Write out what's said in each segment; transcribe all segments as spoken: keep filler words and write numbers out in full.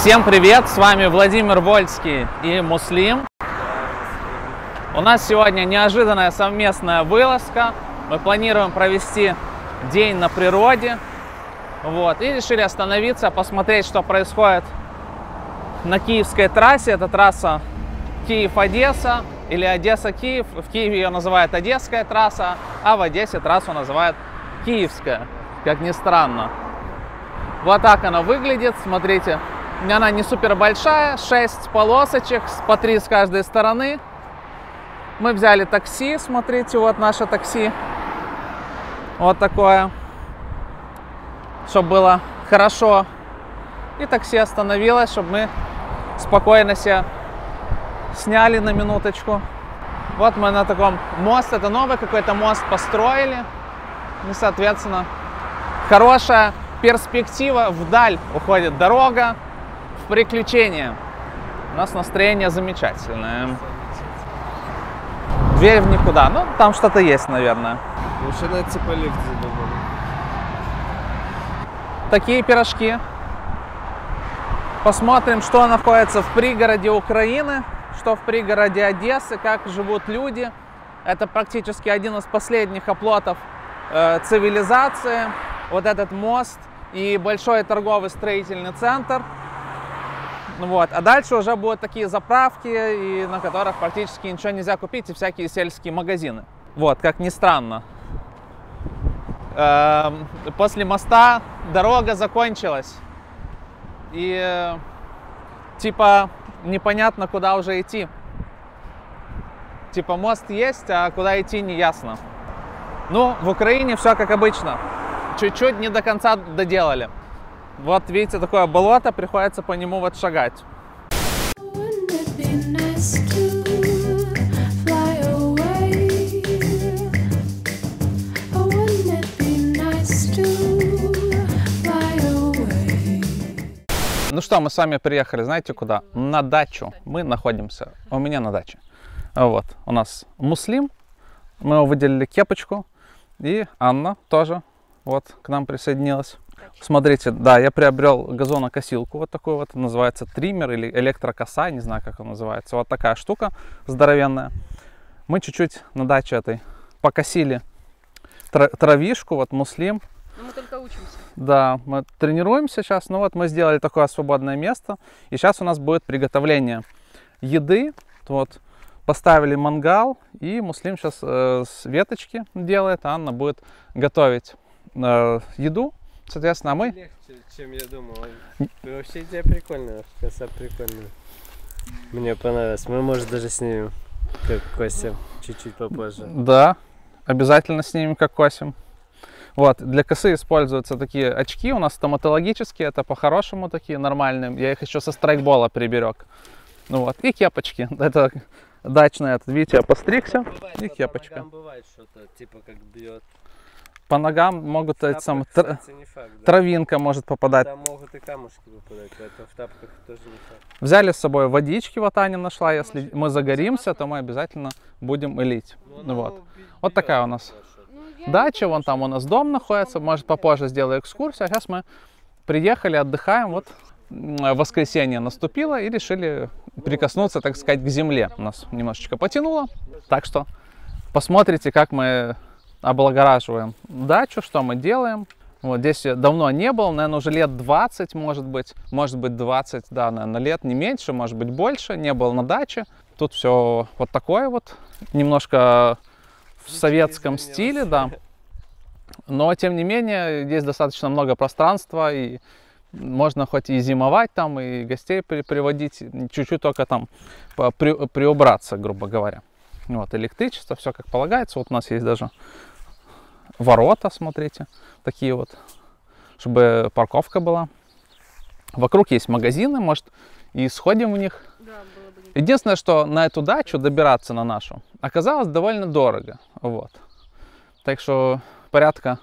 Всем привет, с вами Владимир Вольский и Муслим. У нас сегодня неожиданная совместная вылазка. Мы планируем провести день на природе. Вот, и решили остановиться, посмотреть, что происходит на Киевской трассе. Это трасса Киев-Одесса или Одесса-Киев. В Киеве ее называют Одесская трасса, а в Одессе трассу называют Киевская, как ни странно. Вот так она выглядит, смотрите. Она не супер большая, шесть полосочек, по три с каждой стороны. Мы взяли такси, смотрите, вот наше такси. Вот такое, чтобы было хорошо. И такси остановилось, чтобы мы спокойно себя сняли на минуточку. Вот мы на таком мост, это новый какой-то мост построили. И, соответственно, хорошая перспектива, вдаль уходит дорога. Приключения. У нас настроение замечательное. Дверь в никуда. Ну, там что-то есть, наверное. Начинается по лекции, думаю. Такие пирожки. Посмотрим, что находится в пригороде Украины, что в пригороде Одессы, как живут люди. Это практически один из последних оплотов э, цивилизации. Вот этот мост и большой торговый строительный центр. Вот. А дальше уже будут такие заправки, и на которых практически ничего нельзя купить, и всякие сельские магазины. Вот, как ни странно. Эм, после моста дорога закончилась. И э, типа непонятно, куда уже идти. Типа мост есть, а куда идти не ясно. Ну, в Украине все как обычно. Чуть-чуть не до конца доделали. Вот видите, такое болото, приходится по нему вот шагать. Ну что, мы с вами приехали, знаете куда? На дачу. Мы находимся, у меня на даче. Вот, у нас Муслим, мы его выделили кепочку, и Анна тоже вот к нам присоединилась. Смотрите, да, я приобрел газонокосилку вот такую вот, называется триммер или электрокоса, не знаю, как он называется. Вот такая штука здоровенная. Мы чуть-чуть на даче этой покосили травишку, вот Муслим. Но мы только учимся. Да, мы тренируемся сейчас, ну вот мы сделали такое свободное место. И сейчас у нас будет приготовление еды. Вот, поставили мангал, и Муслим сейчас э, с веточки делает, а Анна будет готовить э, еду. Соответственно, мы... Легче, чем я думал. Вообще идея прикольная, коса прикольная. Мне понравилось. Мы, может, даже снимем, как косим, чуть-чуть попозже. Да, обязательно снимем, как косим. Вот, для косы используются такие очки, у нас стоматологические, это по-хорошему такие нормальные. Я их еще со страйкбола приберег. Ну вот, и кепочки. Это дачная, это, видите, я постригся, бывает, и кепочка. Бывает что-то, типа как бьет. По ногам могут, Тапках, сам, кстати, не факт, да. травинка может попадать. Там могут и камушки попадать, поэтому в тапках тоже не факт. Взяли с собой водички, вот Аня нашла, если мы загоримся, то мы обязательно будем лить. Ну, вот. Вот такая у нас дача, вон там у нас дом находится, может попозже сделаю экскурсию, а сейчас мы приехали, отдыхаем, вот воскресенье наступило и решили прикоснуться, так сказать, к земле. Нас немножечко потянуло, так что посмотрите, как мы облагораживаем дачу, что мы делаем. Вот здесь я давно не был, наверное, уже лет двадцать, может быть, может быть двадцать, да, наверное, лет, не меньше, может быть больше, не был на даче. Тут все вот такое вот, немножко в советском стиле, да. Но, тем не менее, здесь достаточно много пространства, и можно хоть и зимовать там, и гостей при приводить, чуть-чуть только там при приубраться, грубо говоря. Вот, электричество, все как полагается. Вот у нас есть даже ворота, смотрите, такие вот, чтобы парковка была. Вокруг есть магазины, может, и сходим в них. Да, было бы. Единственное, что на эту дачу добираться на нашу оказалось довольно дорого. Вот. Так что порядка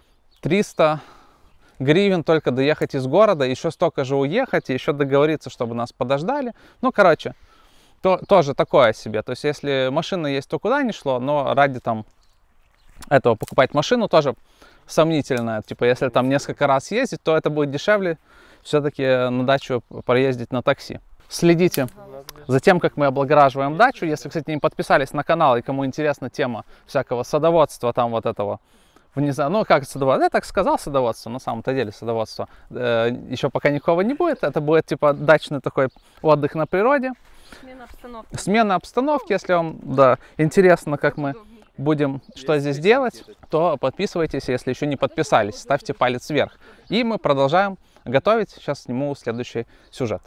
триста гривен только доехать из города, еще столько же уехать, и еще договориться, чтобы нас подождали. Ну, короче, то, тоже такое себе. То есть, если машина есть, то куда ни шло, но ради там этого покупать машину тоже сомнительно. Типа, если там несколько раз ездить, то это будет дешевле все-таки на дачу проездить на такси. Следите за тем, как мы облагораживаем дачу. Если, кстати, не подписались на канал и кому интересна тема всякого садоводства, там вот этого, внезапно, ну как садоводство, я так сказал садоводство, на самом-то деле садоводство, э, еще пока никого не будет, это будет типа дачный такой отдых на природе. Смена обстановки. Смена обстановки, если вам, да, интересно, как мы будем что здесь делать, то подписывайтесь, если еще не подписались, ставьте палец вверх. И мы продолжаем готовить, сейчас сниму следующий сюжет.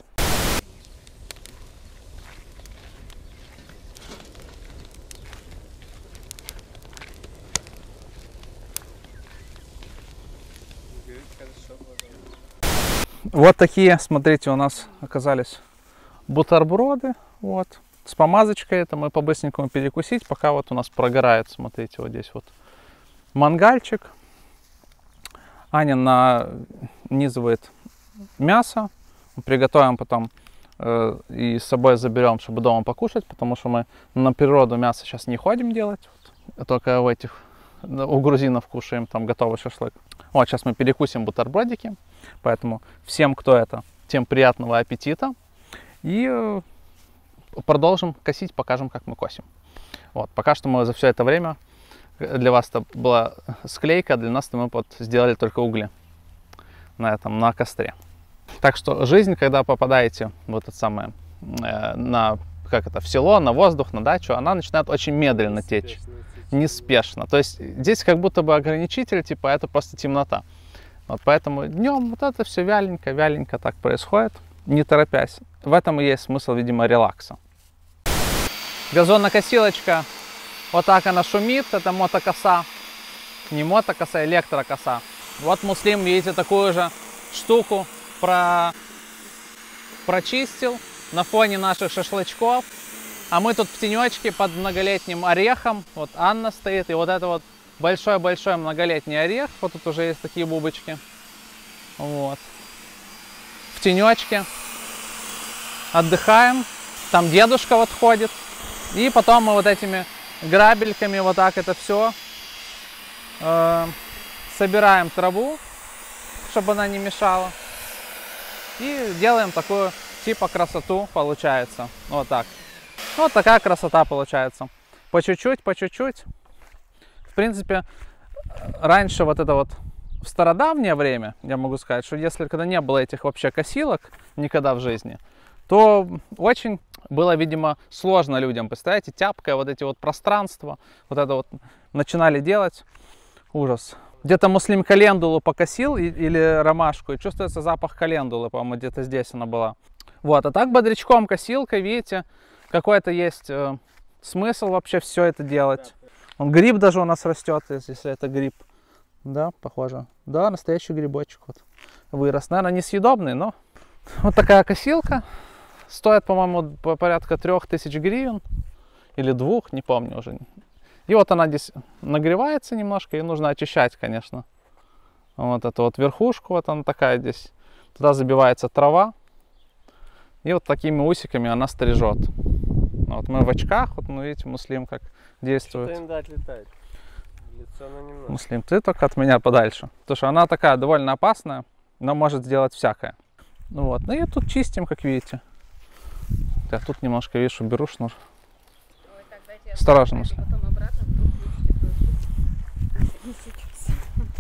Вот такие, смотрите, у нас оказались бутерброды, вот, с помазочкой. Это мы по-быстренькому перекусить, пока вот у нас прогорает, смотрите, вот здесь вот мангальчик. Аня нанизывает мясо, приготовим потом э, и с собой заберем, чтобы дома покушать, потому что мы на природу мясо сейчас не ходим делать, вот, только в этих, у грузинов кушаем, там готовый шашлык. Вот, сейчас мы перекусим бутербродики, поэтому всем, кто это, тем приятного аппетита. И э, продолжим косить, покажем, как мы косим. Вот, пока что мы за все это время, для вас это была склейка, для нас мы вот сделали только угли на этом, на костре. Так что жизнь, когда попадаете в это самое, э, на, как это, в село, на воздух, на дачу, она начинает очень медленно течь. Неспешно. То есть здесь как будто бы ограничитель, типа это просто темнота. Вот поэтому днем вот это все вяленько, вяленько так происходит, не торопясь. В этом и есть смысл, видимо, релакса. Газонокосилочка, вот так она шумит, это мотокоса. Не мотокоса, а электрокоса. Вот Муслим, видите, такую же штуку про... прочистил на фоне наших шашлычков. А мы тут в тенечке под многолетним орехом. Вот Анна стоит, и вот это вот большой-большой многолетний орех. Вот тут уже есть такие бубочки. Вот. В тенечке. Отдыхаем. Там дедушка вот ходит. И потом мы вот этими грабельками вот так это все э, собираем траву, чтобы она не мешала. И делаем такую типа красоту, получается. Вот так. Вот такая красота получается. По чуть-чуть, по чуть-чуть. В принципе, раньше вот это вот в стародавнее время, я могу сказать, что если когда не было этих вообще косилок никогда в жизни, то очень было, видимо, сложно людям. Представляете, тяпкое вот эти вот пространства, вот это вот начинали делать. Ужас. Где-то Муслим календулу покосил или ромашку, и чувствуется запах календулы, по-моему, где-то здесь она была. Вот, а так бодрячком косилкой, видите, какой-то есть э, смысл вообще все это делать. Он, гриб даже у нас растет, если это гриб. Да, похоже. Да, настоящий грибочек вот вырос. Наверное, несъедобный, но вот такая косилка. Стоит, по-моему, по порядка трех тысяч гривен. Или двух, не помню уже. И вот она здесь нагревается немножко, и нужно очищать, конечно. Вот эту вот верхушку, вот она такая здесь. Туда забивается трава. И вот такими усиками она стрижет. Вот мы в очках, вот, ну видите, Муслим как действует. Что им дать летать? Лицо на немного. Муслим, ты только от меня подальше. Потому что она такая довольно опасная, но может сделать всякое. Ну вот, ну и тут чистим, как видите. Я тут немножко, видишь, уберу шнур. Ой, так, дайте я Осторожно, поставлю, Муслим. потом обратно, вдруг включите просто. Не сейчас.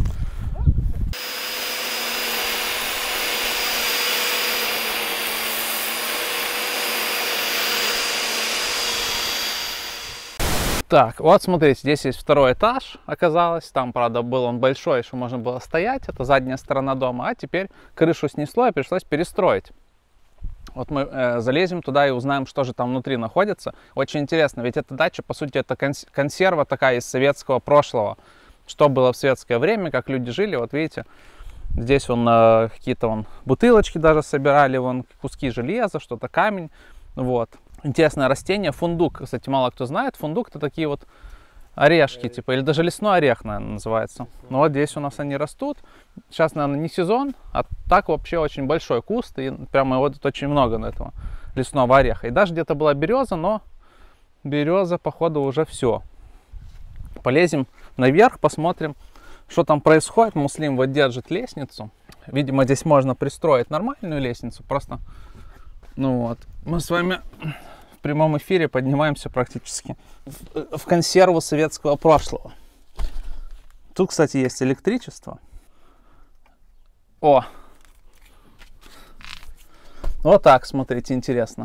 Так, вот смотрите, здесь есть второй этаж, оказалось. Там, правда, был он большой, что можно было стоять. Это задняя сторона дома. А теперь крышу снесло и пришлось перестроить. Вот мы э, залезем туда и узнаем, что же там внутри находится. Очень интересно, ведь эта дача, по сути, это конс консерва такая из советского прошлого. Что было в советское время, как люди жили. Вот видите, здесь вон э, какие-то вон бутылочки даже собирали, вон куски железа, что-то камень. Вот. Интересное растение, фундук, кстати, мало кто знает. Фундук — это такие вот орешки, типа, или даже лесной орех, наверное, называется. Но вот здесь у нас они растут. Сейчас, наверное, не сезон, а так вообще очень большой куст, и прямо его тут очень много на этого лесного ореха. И даже где-то была береза, но береза, походу, уже все. Полезем наверх, посмотрим, что там происходит. Муслим вот держит лестницу. Видимо, здесь можно пристроить нормальную лестницу. Просто, ну вот, мы с вами в прямом эфире поднимаемся практически в, в консерву советского прошлого. Тут, кстати, есть электричество. О! Вот так, смотрите, интересно.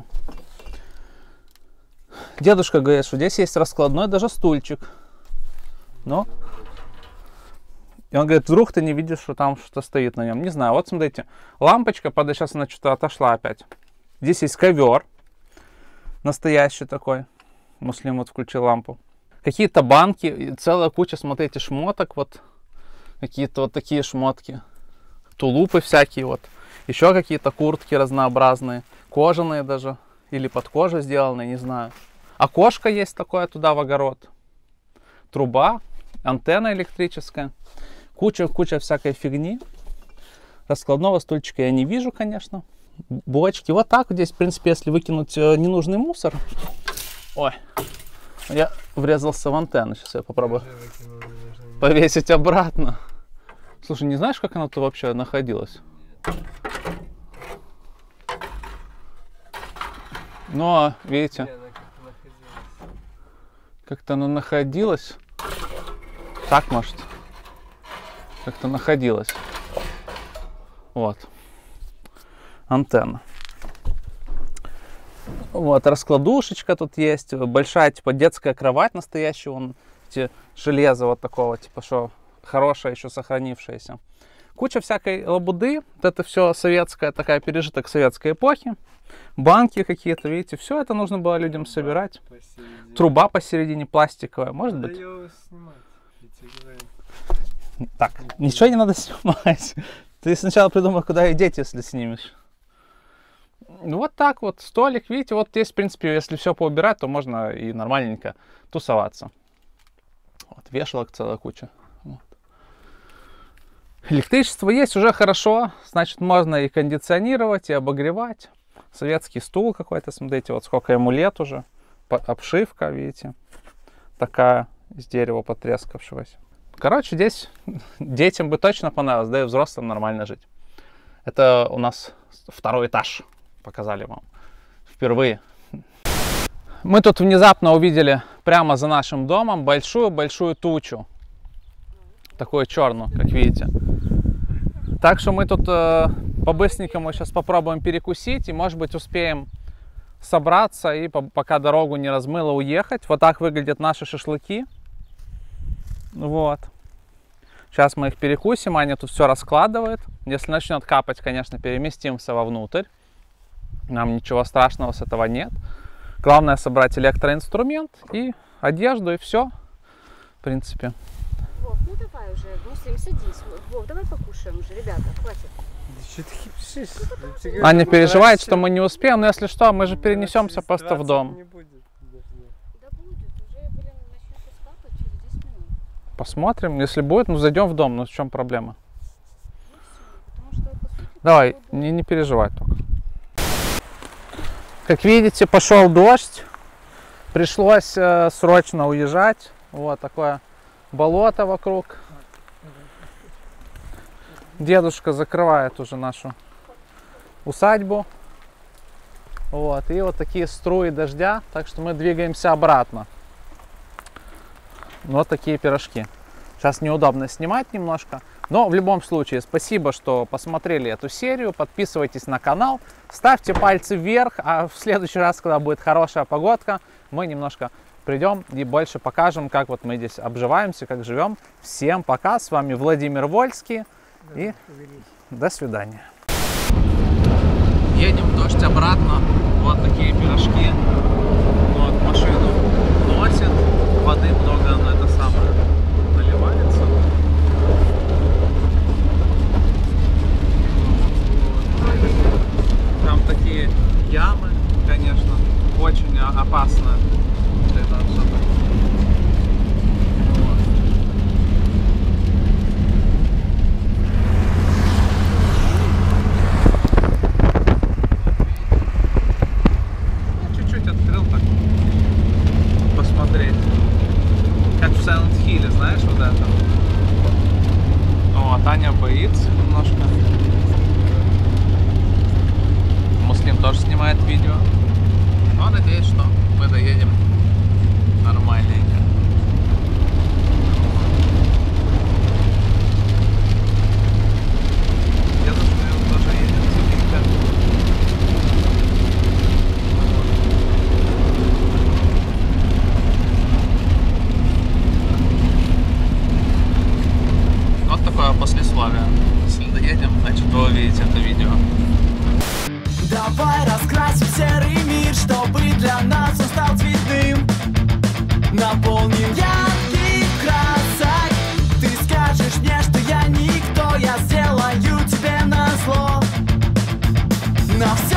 Дедушка говорит, что здесь есть раскладной даже стульчик. Но... И он говорит, вдруг ты не видишь, что там что-то стоит на нем. Не знаю, вот смотрите, лампочка, правда, сейчас она что-то отошла опять. Здесь есть ковер. Настоящий такой. Муслим вот включил лампу. Какие-то банки, целая куча, смотрите, шмоток вот. Какие-то вот такие шмотки. Тулупы всякие вот. Еще какие-то куртки разнообразные. Кожаные даже. Или под кожу сделанные, не знаю. Окошко есть такое туда в огород. Труба. Антенна электрическая. Куча-куча всякой фигни. Раскладного стульчика я не вижу, конечно. Бочки. Вот так здесь, в принципе, если выкинуть ненужный мусор. Ой. Я врезался в антенну. Сейчас я попробую повесить обратно. Слушай, не знаешь, как она тут вообще находилась? Но, видите, как-то она находилась. Так, может, как-то находилась. Вот. Антенна. Вот, раскладушечка тут есть. Большая, типа, детская кровать настоящая. Вон, эти железо вот такого, типа, что хорошее, еще сохранившееся. Куча всякой лабуды. Вот это все советская, такая пережиток советской эпохи. Банки какие-то, видите. Все это нужно было людям собирать. Посередине. Труба посередине пластиковая, может быть? Так, ничего не надо снимать. Ты сначала придумай, куда идти, если снимешь. Ну вот так вот, столик, видите, вот здесь, в принципе, если все поубирать, то можно и нормальненько тусоваться. Вот, вешалок целая куча. Вот. Электричество есть, уже хорошо, значит, можно и кондиционировать, и обогревать. Советский стул какой-то, смотрите, вот сколько ему лет уже. Обшивка, видите, такая из дерева потрескавшегося. Короче, здесь детям бы точно понравилось, да и взрослым нормально жить. Это у нас второй этаж, показали вам впервые. Мы тут внезапно увидели прямо за нашим домом большую-большую тучу. Такую черную, как видите. Так что мы тут э, по-быстренькому сейчас попробуем перекусить и, может быть, успеем собраться и, пока дорогу не размыло, уехать. Вот так выглядят наши шашлыки. Вот. Сейчас мы их перекусим, Аня тут все раскладывает. Если начнет капать, конечно, переместимся вовнутрь. Нам ничего страшного с этого нет. Главное собрать электроинструмент и одежду, и все. В принципе. Вов, ну давай уже, Муслим, садись. Вов, давай покушаем уже, ребята, хватит. Что ты хипшишь? Аня переживает, что мы не успеем, но если что, мы же перенесемся просто в дом. Посмотрим, если будет, ну зайдем в дом, ну в чем проблема? Ну, что, давай, не, не переживай только. Как видите, пошел дождь, пришлось э, срочно уезжать. Вот такое болото вокруг. Дедушка закрывает уже нашу усадьбу. Вот, и вот такие струи дождя, так что мы двигаемся обратно. Вот такие пирожки. Сейчас неудобно снимать немножко. Но в любом случае, спасибо, что посмотрели эту серию. Подписывайтесь на канал. Ставьте пальцы вверх. А в следующий раз, когда будет хорошая погодка, мы немножко придем и больше покажем, как вот мы здесь обживаемся, как живем. Всем пока. С вами Владимир Вольский. И до свидания. Едем в дождь обратно. Вот такие пирожки. Вот машину носит. Воды много, но это самое наливается. Там такие ямы, конечно, очень опасно. Когда что-то... Вот. Я чуть-чуть открыл так, посмотреть. Как в снимает видео. Но надеюсь, что мы доедем нормальненько. Я тоже, наверное, тоже едем тихенько. Вот такое послесловие. Если доедем, значит вы увидите это видео. Давай раскрасим серый мир, чтобы для нас он стал цветным. Наполним ярких красок. Ты скажешь мне, что я никто, я сделаю тебе назло. На все